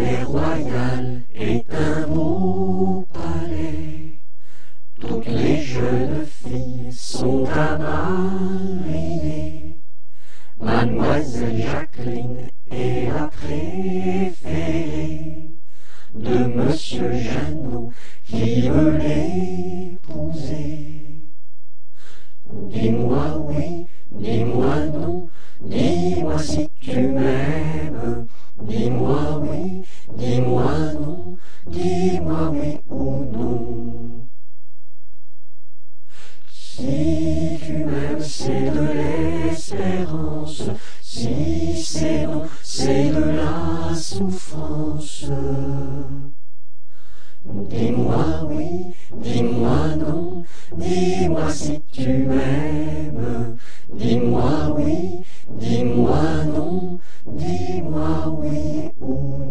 palais royal est un beau palais. Toutes les jeunes filles sont à mariner. Mademoiselle Jacqueline est la préférée de Monsieur Jeannot qui veut l'épouser. Dis-moi oui, dis-moi non, dis-moi si tu m'aimes. Dis-moi oui, dis-moi non, dis-moi oui ou non. Si tu m'aimes, c'est de l'espérance. Si c'est non, c'est de la souffrance. Dis-moi oui, dis-moi non, dis-moi si tu m'aimes. Dis-moi oui, dis-moi non, dis-moi oui ou non.